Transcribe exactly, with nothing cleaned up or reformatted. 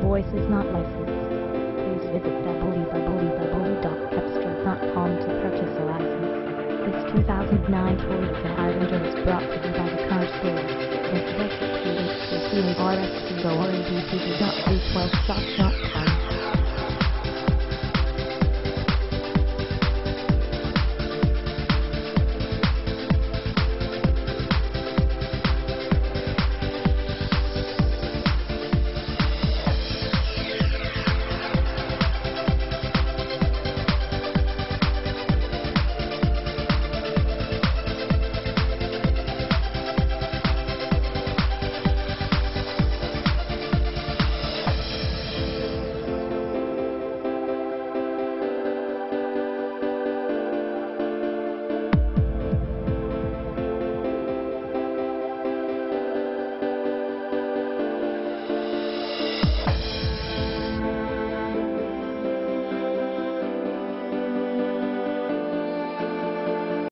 voice is not licensed. Please visit w w w dot cepstral dot com to purchase a license. This two thousand nine Toyota Highlander is brought to you by the Car Store. Visit us at T H C T A R S T O R A D T V dot three twelve shop dot com.